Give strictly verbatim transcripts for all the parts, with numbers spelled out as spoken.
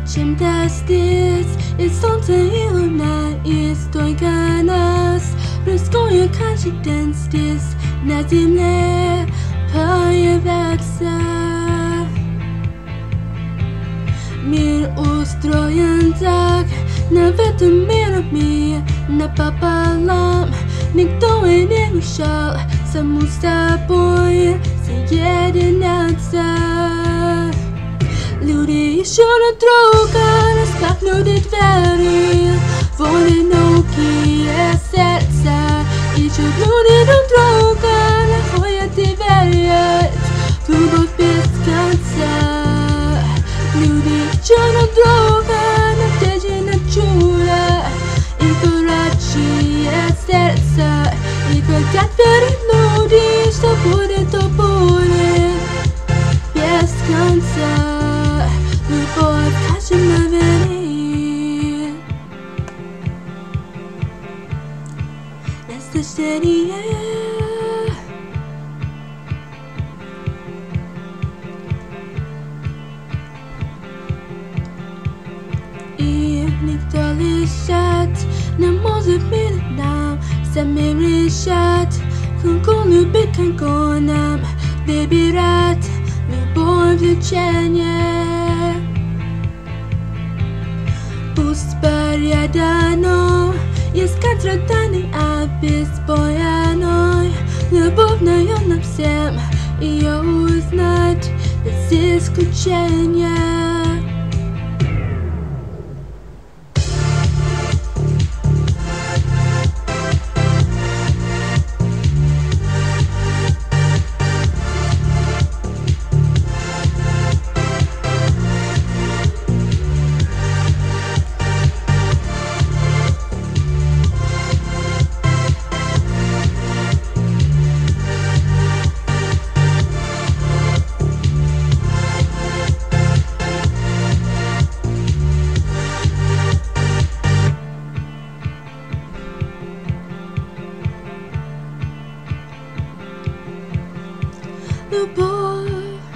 чем достичь, и солнце и луна, и столько нас. Людскую каждый здесь на земле появится. Мир устроен так, на в этом мире напополам. Никто и не мешал саму собой соединяться. Люди еще друг друга, распахнули двери, воли науки и сердца. Ищут люди друг друга, находят и верят в любовь без конца. Люди ищут друг друга, надежды на чудо, и горячие сердца, и хотят верить люди, что будет, то будет без конца. Любовь в каждом мгновении, наслаждение. И никто решать не может перед нам, сами решать, кого любить, кого нам выбирать. Любовь лечение. Пусть порядано, искать страдания обезбоенной. Любовь наёмна всем, ее узнать без исключения. Любовь,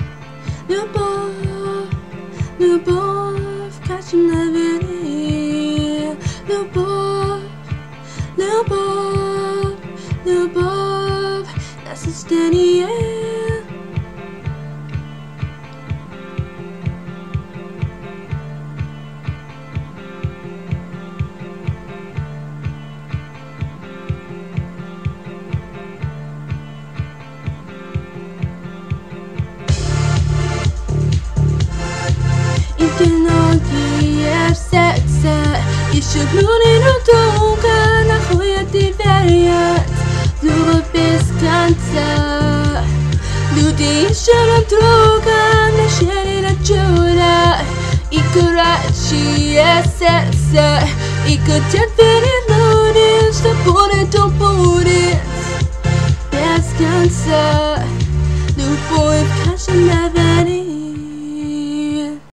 любовь, любовь в каждом мгновении. Любовь, любовь, любовь, наслаждение. Многие в сердце ищут люди друг друга, находят и верят в любовь без конца. Люди ищут друг друга, надежды на чудо, и горячие сердца, и хотят верить